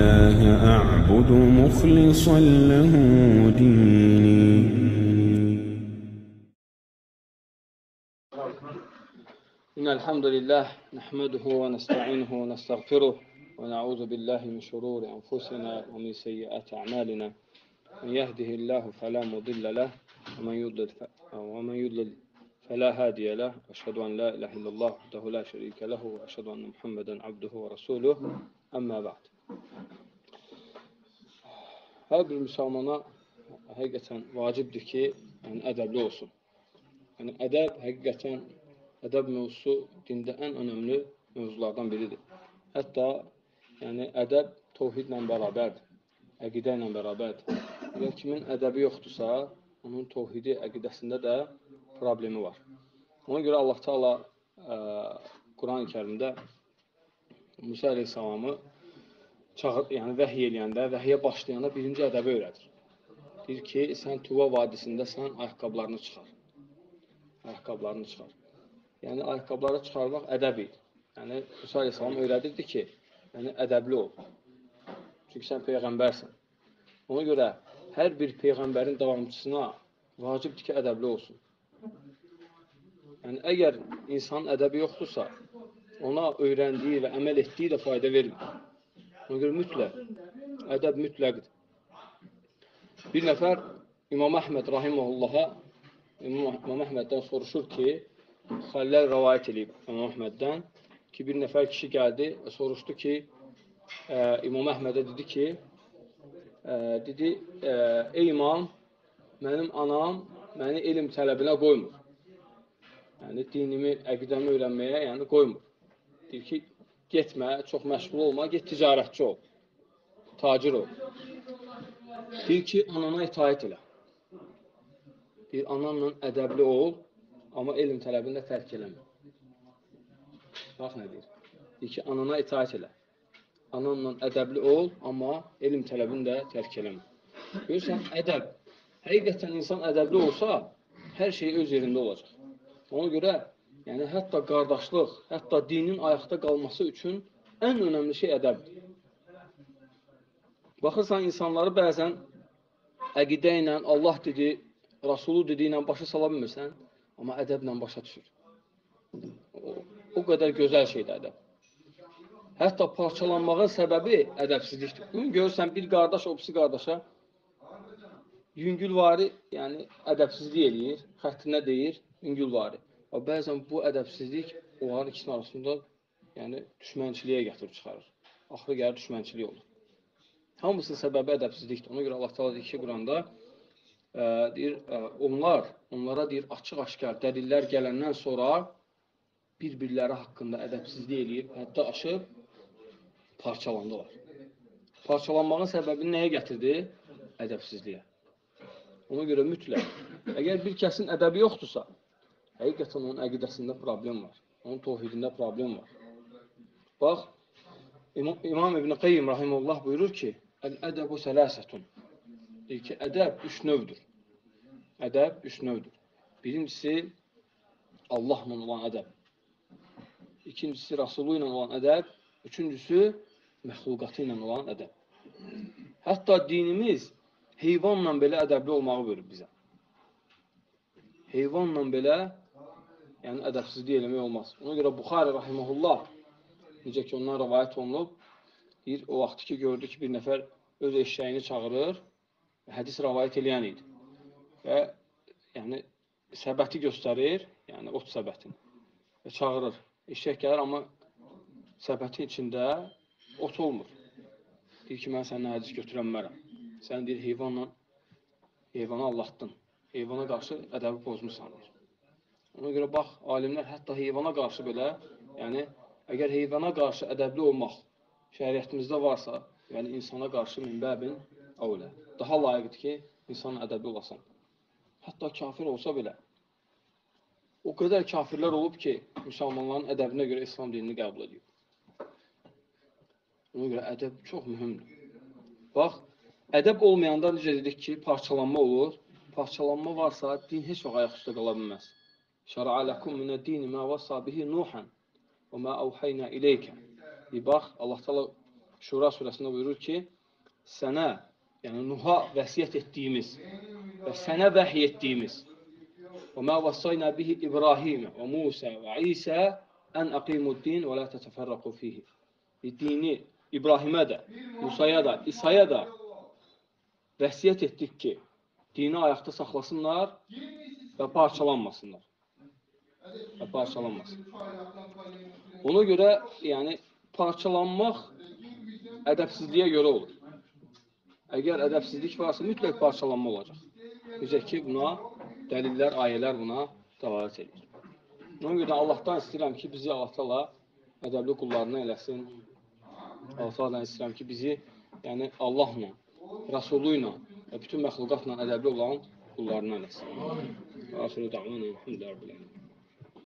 إياك أعبد مخلصا له ديني. إن الحمد لله نحمده ونستعينه ونستغفره ونعوذ بالله من شرور أنفسنا ومن سيئات أعمالنا. من يهده الله فلا مضل له ومن يضلل فلا هادي له. أشهد أن لا إله إلا الله وحده لا شريك له وأشهد أن محمدا عبده ورسوله. أما بعد. Hər bir müsəlmana həqiqətən vacibdir ki, ədəbli olsun. Ədəb həqiqətən ədəb mövzusu dində ən önəmli mövzulardan biridir. Hətta ədəb təvhidlə bərabərdir, əqidə ilə bərabərdir. Əgər kimin ədəbi yoxdursa, onun təvhidi, əqidəsində də problemi var. Ona görə Allah Teala Quran-ı Kərimdə Musa əleyhissalamı vəhiy eləyəndə, vəhiyə başlayanda birinci ədəbi öyrədir. Deyir ki, sən Tuva vadisində sən ayaqqablarını çıxar. Ayaqqablarını çıxar. Yəni, ayaqqabları çıxarmaq ədəb idi. Yəni, Musa əleyhissalam öyrədirdi ki, ədəbli ol. Çünki sən Peyğəmbərsən. Ona görə hər bir Peyğəmbərin davamçısına vacibdir ki, ədəbli olsun. Yəni, əgər insanın ədəbi yoxdursa, ona öyrəndiyi və əməl etdiyi də fayda vermir. Ona görə mütləq, ədəb mütləqdir. Bir nəfər İmam Əhməd rahiməhullaha, İmam Əhməddən soruşur ki, Xəlləl rəvayət edib İmam Əhməddən ki, bir nəfər kişi gəldi və soruşdu ki, İmam Əhmədə dedi ki, ey imam, mənim anam məni elm tələbinə qoymur. Yəni, dinimi, əqidəmi öyrənməyə qoymur. Deyir ki, getmə, çox məşğul olma, get ticarətçi ol, tacir ol. Deyir ki, anana itaət elə. Deyir, ananla ədəbli ol, amma elm tələbini də tərk eləmə. Bax nə deyir? Deyir ki, anana itaət elə. Ananla ədəbli ol, amma elm tələbini də tərk eləmə. Görürsən, ədəb. Həqiqətən insan ədəbli olsa, hər şey öz yerində olacaq. Ona görə, hətta qardaşlıq, hətta dinin ayaqda qalması üçün ən önəmli şey ədəbdir. Baxırsan, insanları bəzən əqidə ilə, Allah dedi, Rasulu dedi ilə başa sala bilmirsən, amma ədəblə başa düşür. O qədər gözəl şeydir ədəb. Hətta parçalanmağın səbəbi ədəbsizlikdir. Görürsən, bir qardaş o birisi qardaşa yüngülvari, ədəbsizlik eləyir, xəttinə deyir, yüngülvari. Bəzən bu ədəbsizlik onların ikisinin arasında düşmənçiliyə gətirib çıxarır. Axırı gəlir düşmənçilik olur. Hamısının səbəbi ədəbsizlikdir. Ona görə Allah Teala deyir ki, Quranda onlara deyir, açıq-aşkar dəlillər gələndən sonra bir-birləri haqqında ədəbsizlik eləyib, hətta aşıb parçalandılar. Parçalanmağın səbəbini nəyə gətirdi? Ədəbsizliyə. Ona görə mütləq, əgər bir kəsin ədəbi yoxdursa, həqiqətən onun əqidəsində problem var, onun təvhidində problem var. Bax, İmam İbn Qayyim rahimehullah buyurur ki, Əl-ədəbu sələsətun. Deyir ki, ədəb üç növdür. Ədəb üç növdür. Birincisi, Allahla olan ədəb. İkincisi, Rasulu ilə olan ədəb. Üçüncüsü, məxluqatı ilə olan ədəb. Hətta dinimiz heyvanla belə ədəbli olmağı buyurur bizə. Heyvanla belə ədəbsizlik eləmək olmaz. Ona görə Buxari rahimehullah, necə ki, ondan rəvayət olunub, deyir, o vaxt ki, gördü ki, bir nəfər öz eşşəyini çağırır, hədis rəvayət eləyən idi. Və səbəti göstərir, ot səbətini və çağırır. Eşşək gəlir, amma səbətin içində ot olmur. Deyir ki, mən səndən hədis götürə bilmərəm. Sən deyir, heyvana allatdın. Heyvana qarşı ədəbi pozmusan. Ona görə bax, alimlər hətta heyvana qarşı belə, əgər heyvana qarşı ədəbli olmaq şəriətimizdə varsa, insana qarşı minbəbin əvlə. Daha layiqdir ki, insanın ədəbli olasan. Hətta kafir olsa belə. O qədər kafirlər olub ki, müsəlmanların ədəbinə görə İslam dinini qəbul ediyor. Ona görə ədəb çox mühümdür. Bax, ədəb olmayanda necə dedik ki, parçalanma olur. Parçalanma varsa, din heç vaxt ayaq üstə qala bilməz. Şər'a ləkum minəd-dini mə vəssa bihi Nuhan və mə əvhəynə ileykə. Bax, Allah Teala Şura surəsində buyurur ki, sənə, yəni Nuha vəsiyyət etdiyimiz və sənə vəhiy etdiyimiz və mə vəssayna bihi İbrahimə və Musə və İsə ən əqimuddin və lə tətəfərrəqu fihi. Dini İbrahimə də, Musaya da, İsa'ya da vəsiyyət etdik ki, dini ayaqda saxlasınlar və parçalanmasınlar. Və parçalanmasın. Ona görə, yəni, parçalanmaq ədəbsizliyə görə olur. Əgər ədəbsizlik varsa, mütləq parçalanma olacaq. Necə ki, buna dəlillər, ayələr buna dəlalət edir. Ona görə Allahdan istəyirəm ki, bizi Allah-Taala ədəbli qullarına eləsin. Allah-Taaladan istəyirəm ki, bizi yəni Allahla, Rasulü ilə və bütün məxluqatla ədəbli olan qullarına eləsin. Axiru da'vana elhamdülillahi rabbil alamin.